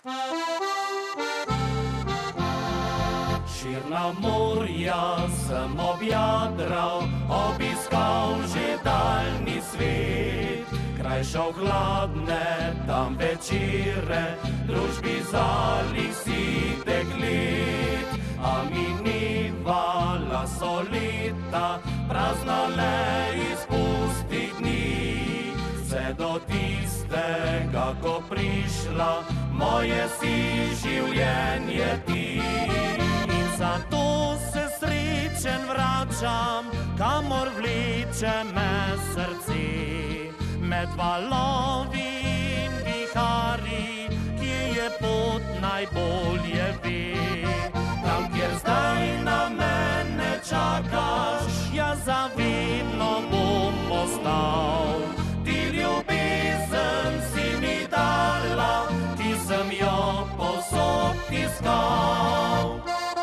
Širna morja sem objadral, obiskal že daljni svet. Krajšal hladne tam večere, družbi zalih si deklet. A minivala so leta, prazna le iz pustih dni. Vse do tistega, ko prišla moje si življenje ti. In zato se srečen vračam, kamor vleče me srce. Med valovi in viharji, kje je pot najbolje ve. Tam, kjer zdaj na mene čakaš, jaz za vedno bom ostal. Ti ljubezen si mi dala, ki sem jo povsod iskal.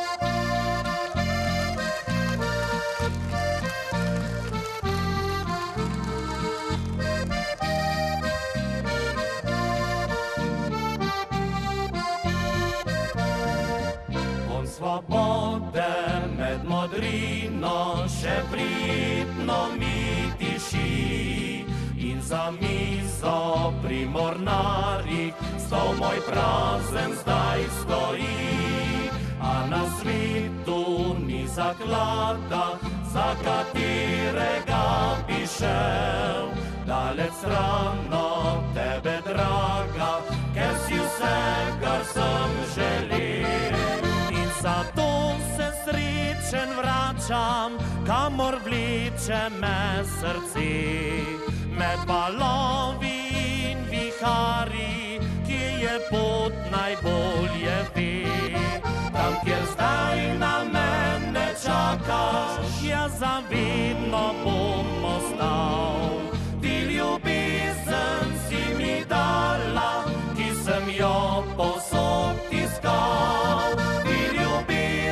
Svobode med modrino še prijetno mi tiši. In za mizo pri mornarjih stol moj prazen zdaj stoji. A na svetu ni zaklada, za katerega bi šel daleč stran od tebe, draga, ker si vse, kar sem želel. Zato se srečen vračam, kamor vleče me srce. Med valovi in viharji, kje je pot najbolje ve. Tam, kjer zdaj na mene čakaš, jaz za vedno bom ostal. Ti ljubezen si mi dala, ki sem jo povsod iskal.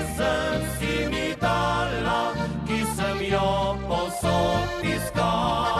Si mi dala, ki sem jo povsod iskal.